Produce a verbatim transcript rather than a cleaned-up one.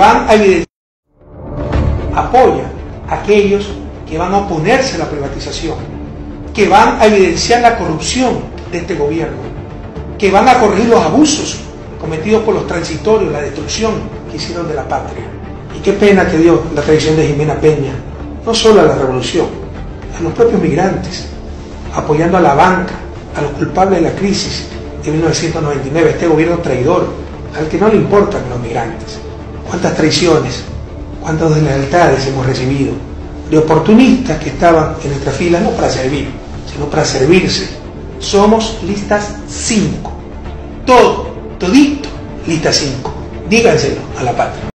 van a evidenciar, apoya a aquellos que van a oponerse a la privatización, que van a evidenciar la corrupción de este gobierno, que van a corregir los abusos cometidos por los transitorios, la destrucción que hicieron de la patria. Y qué pena que dio la traición de Jimena Peña, no solo a la revolución, a los propios migrantes, apoyando a la banca, a los culpables de la crisis de mil novecientos noventa y nueve, este gobierno traidor, al que no le importan los migrantes. Cuántas traiciones, cuántas deslealtades hemos recibido de oportunistas que estaban en nuestra fila no para servir, sino para servirse. Somos listas cinco, todo, todito, lista cinco. Díganselo a la patria.